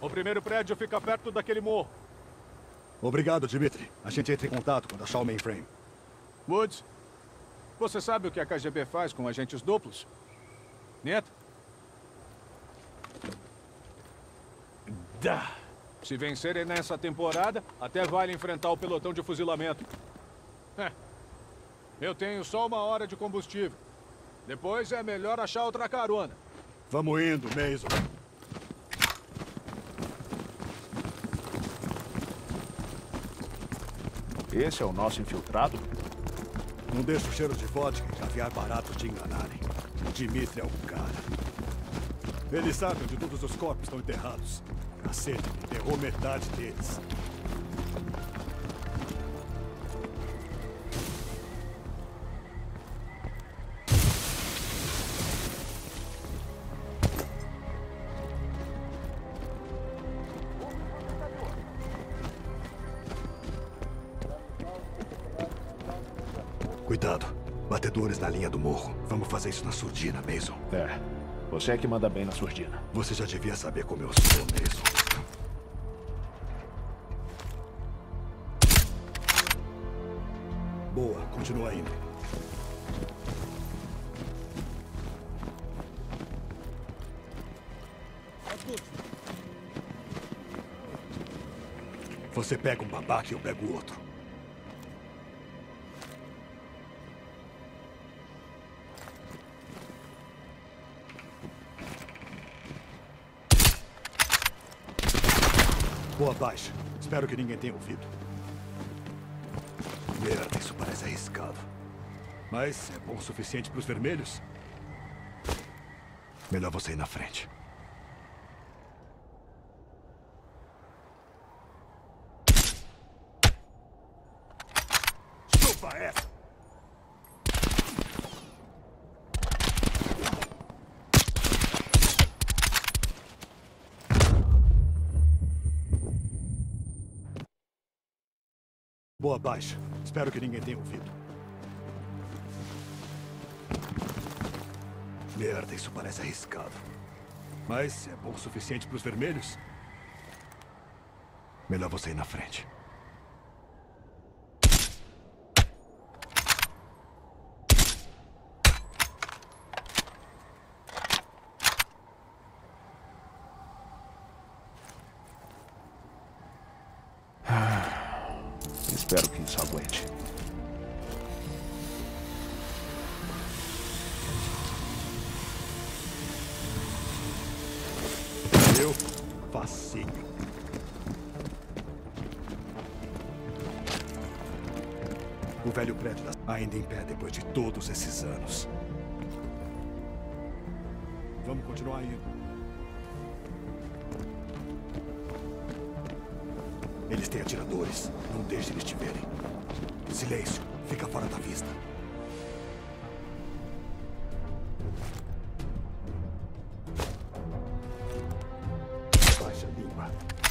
O primeiro prédio fica perto daquele morro. Obrigado, Dimitri. A gente entra em contato quando achar o mainframe. Woods, você sabe o que a KGB faz com agentes duplos? Нет? Dá. Se vencerem nessa temporada, até vale enfrentar o pelotão de fuzilamento. Eu tenho só 1 hora de combustível. Depois é melhor achar outra carona. Vamos indo, Mason. Esse é o nosso infiltrado? Não deixa o cheiro de vodka e caviar barato te enganarem. Dimitri é o cara. Ele sabe onde todos os corpos estão enterrados. Cacete, enterrou metade deles. Cuidado. Batedores na linha do morro. Vamos fazer isso na surdina, Mason. É. Você é que manda bem na surdina. Você já devia saber como eu sou, Mason. Boa, continua indo. Você pega um babaca e eu pego o outro. Boa baixa. Espero que ninguém tenha ouvido. Merda, isso parece arriscado. Mas é bom o suficiente para os vermelhos? Melhor você ir na frente. Chupa essa! Boa baixa. Espero que ninguém tenha ouvido. Merda, isso parece arriscado. Mas é bom o suficiente para os vermelhos? Melhor você ir na frente. Espero que isso aguente. Eu? Facinho. O velho prédio ainda em pé depois de todos esses anos. Vamos continuar indo. Eles têm atiradores. Não deixe eles te verem. Silêncio. Fica fora da vista. Baixa a língua.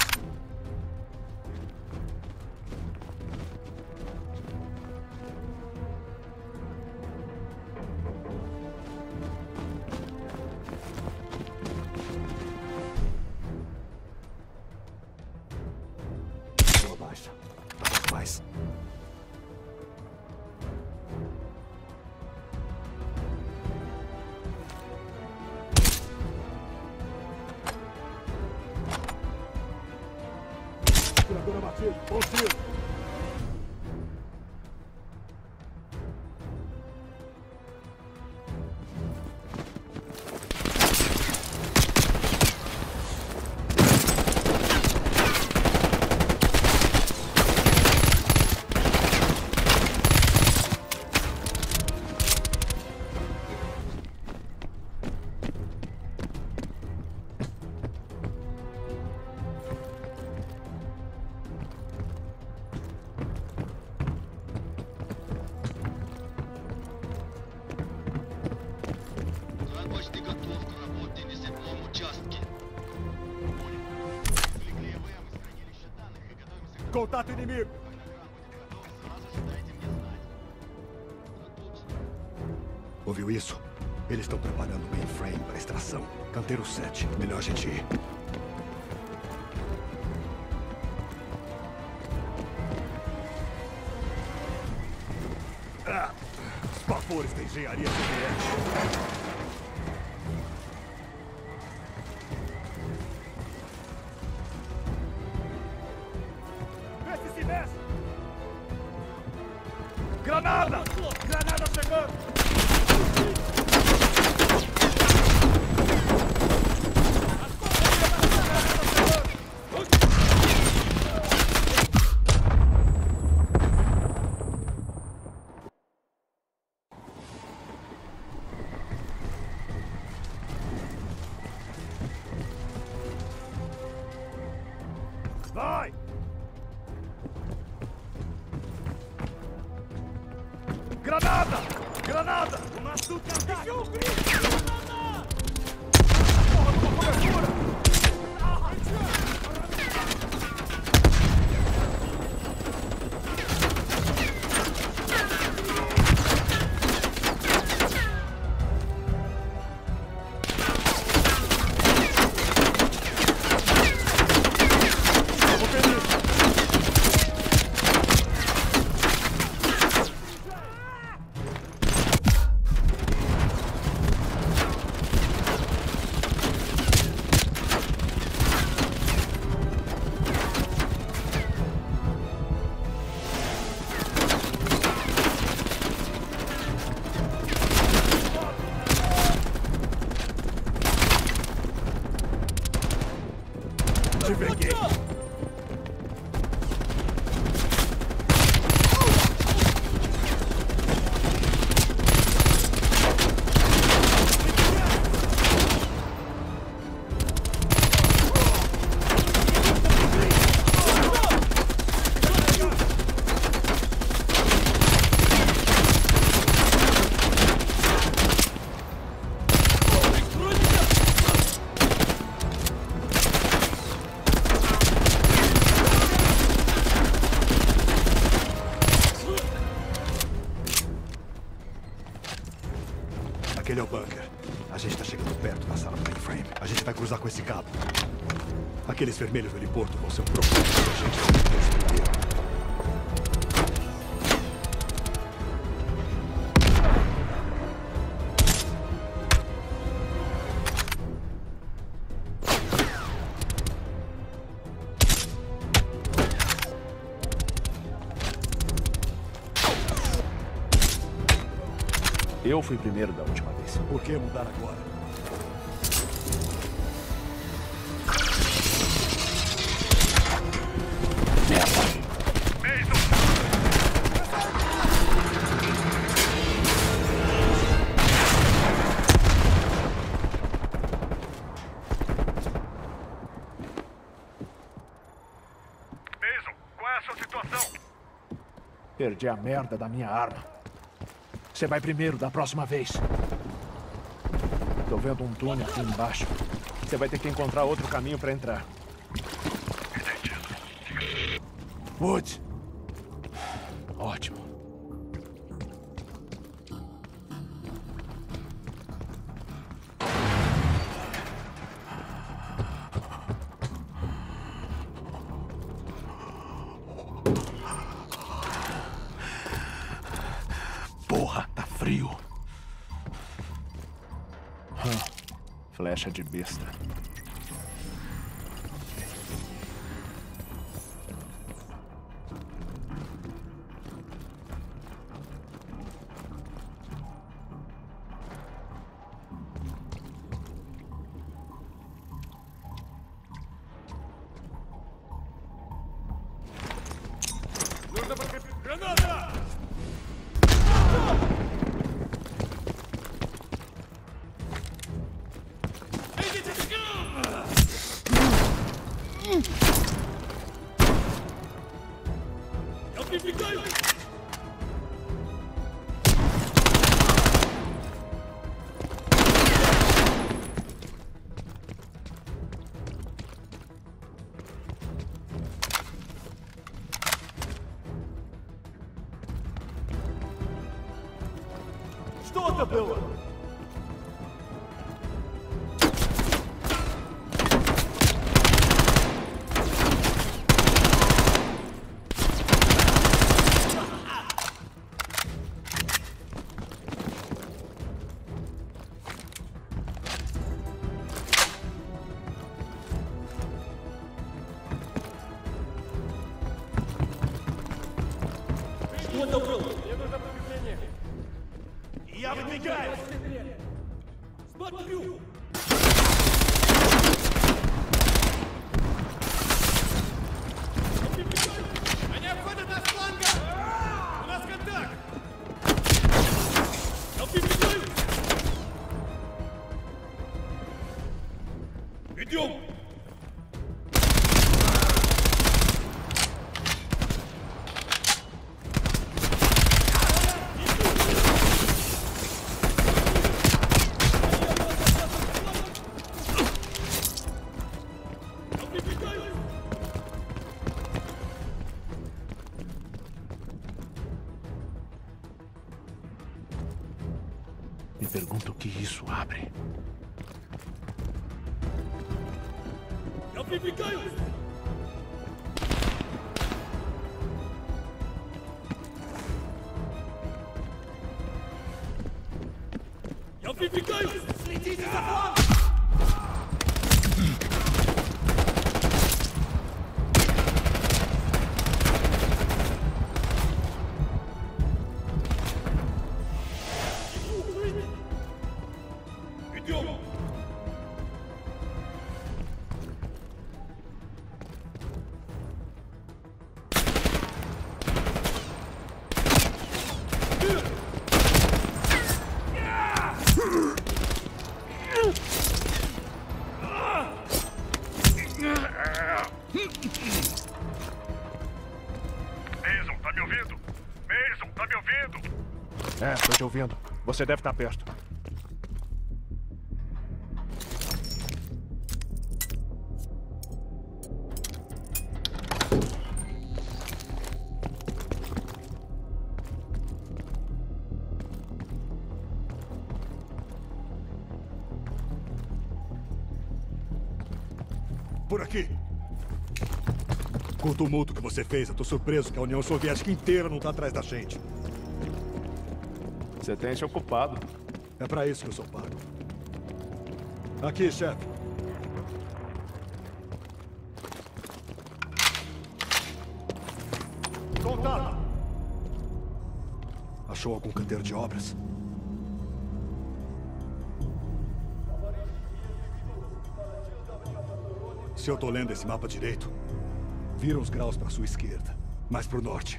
Baixa. Mais. Atirador abatido. Bom tiro. Contato inimigo! Ouviu isso? Eles estão preparando o mainframe para extração. Canteiro 7. Melhor a gente ir. Os pavores da engenharia soviética. Vê se mexe! Granada! Granada chegando! Vai! Granada! Granada! Uma suca! Deixa o grito! Granada! Porra, toma cobertura! Te peguei! Aquele é o bunker. A gente tá chegando perto da sala do mainframe. A gente vai cruzar com esse cabo. Aqueles vermelhos do heliporto vão ser um problema se a gente não responder. Eu fui primeiro da última vez. Por que mudar agora? Mason, qual é a sua situação? Perdi a merda da minha arma. Você vai primeiro da próxima vez. Tô vendo um túnel aqui embaixo. Você vai ter que encontrar outro caminho pra entrar. Woods. Ótimo. Porra, tá frio. Flecha de besta. Granada! Stop the building! Я выдвигаюсь! Смотрю! Они обходят нас с фланга! У нас контакт! Идем! Me pergunto o que isso abre. Следите за флангом! Идем! Mason, tá me ouvindo? Mason, tá me ouvindo? É, tô te ouvindo. Você deve estar perto. Por aqui! Com o tumulto que você fez, eu tô surpreso que a União Soviética inteira não tá atrás da gente. Você tem se ocupado. É pra isso que eu sou pago. Aqui, chefe. Contato! Achou algum canteiro de obras? Se eu tô lendo esse mapa direito, vira uns graus para sua esquerda, mais pro norte.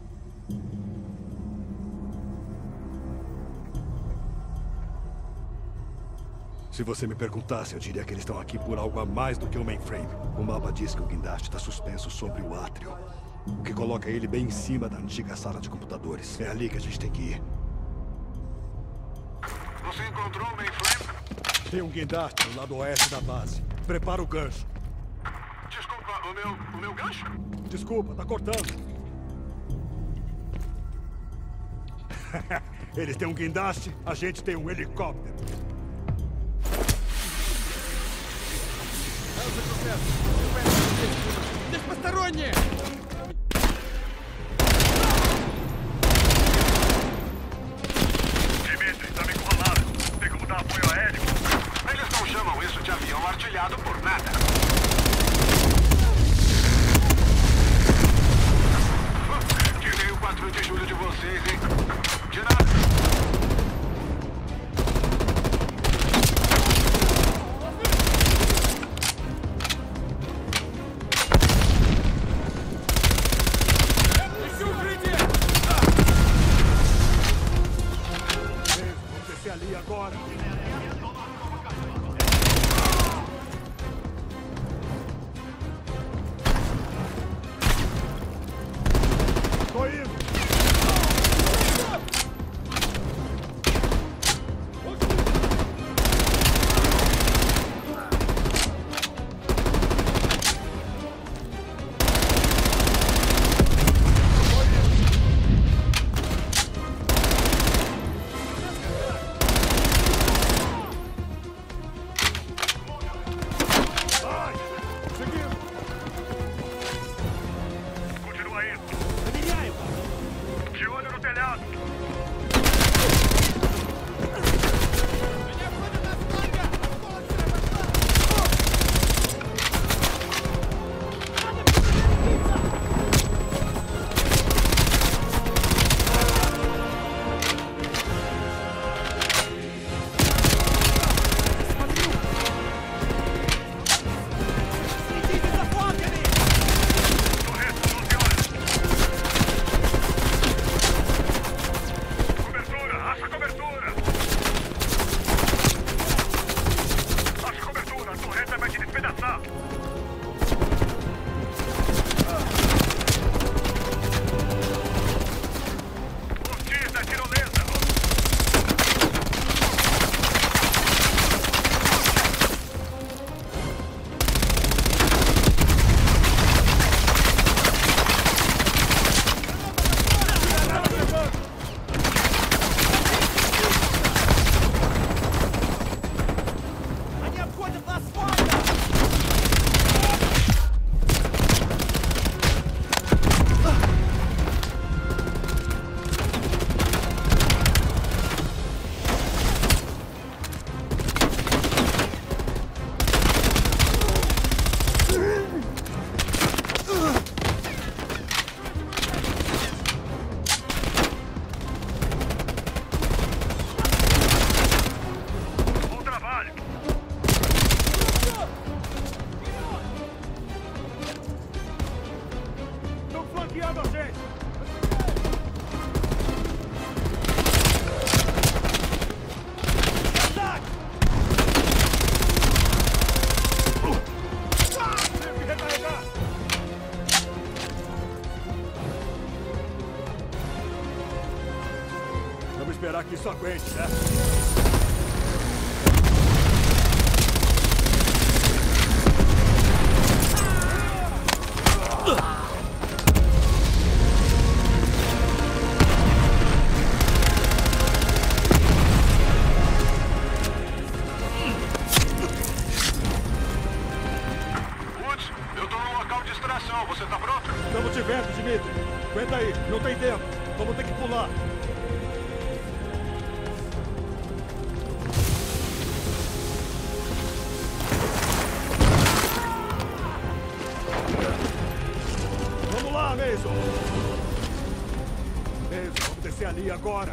Se você me perguntasse, eu diria que eles estão aqui por algo a mais do que o mainframe. O mapa diz que o guindaste está suspenso sobre o átrio, o que coloca ele bem em cima da antiga sala de computadores. É ali que a gente tem que ir. Você encontrou o mainframe? Tem um guindaste no lado oeste da base. Prepara o gancho. Desculpa, o meu gancho? Desculpa, tá cortando. Eles têm um guindaste, a gente tem um helicóptero. Посторонние! Dimitri, tá me encurralado. Tem como dar apoio aéreo? Eles não chamam isso de avião artilhado por nada. Tirei o 4 de julho de vocês, hein? De nada. Vamos descer ali agora. Tô indo. Vai! Seguindo! Continua indo. De olho no telhado. esperar que isso aguente, né? Woods, eu tô num local de extração. Você tá pronto? Estamos te vendo, Dimitri. Aguenta aí, não tem tempo. Vamos ter que pular. Vamos lá, Mason. Mason, vamos descer ali agora.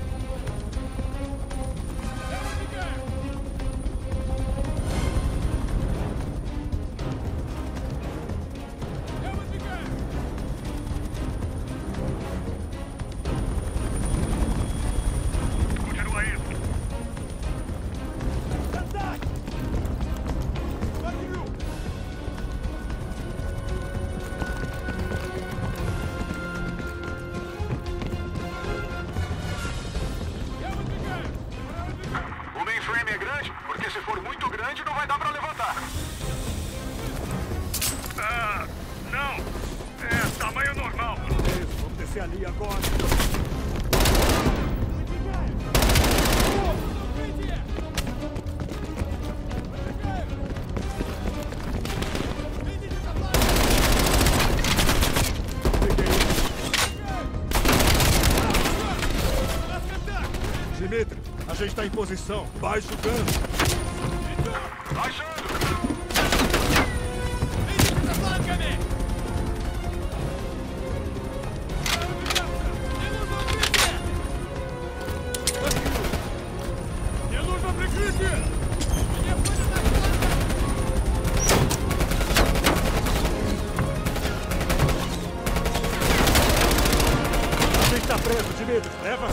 Continua indo. O mainframe é grande? Porque se for muito grande, não vai dar pra levantar. Ah, não. É tamanho normal. Mason, vamos descer ali agora. Dimitri, a gente está em posição. Baixo dano. Baixando! A gente está preso, Dimitri. Leva.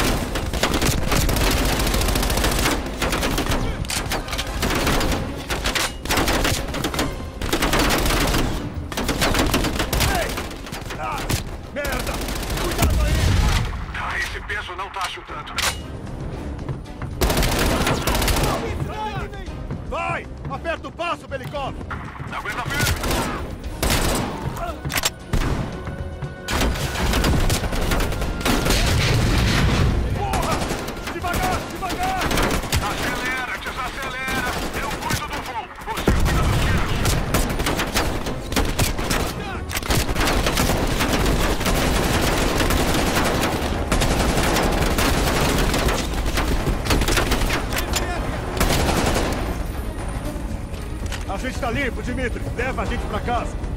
Ah, merda! Cuidado aí! Ah, esse peso não tá ajudando. Vai! Aperta o passo, Belikov! Aguenta firme! Porra! Devagar, devagar! Acelera, desacelera! Eu cuido do voo! Você cuida dos tiros! A gente tá limpo, Dimitri. Leva a gente pra casa.